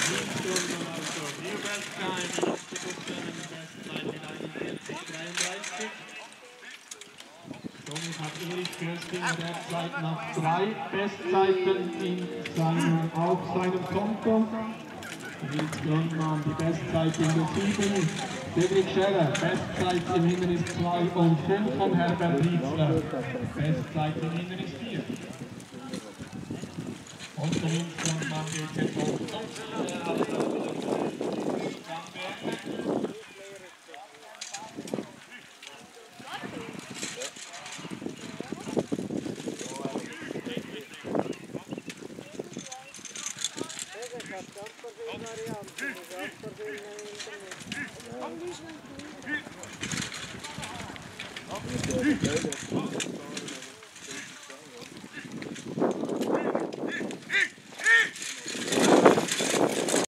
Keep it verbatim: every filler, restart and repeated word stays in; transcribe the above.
Stunden also. New best time in Osterbuchstaben, best time in einundvierzig dreiunddreißig. Somit hat Ulrich Köstinger derzeit noch zwei Bestzeiten in seinem, auf seinem Konto. Nils Grundmann die Bestzeit in der sieben. Cedric Scherer, Bestzeit im Hindernis zwei und fünf von Herbert Rietzler. Bestzeit im Hindernis vier. Und der Nils Grundmann geht jetzt auf Varianten,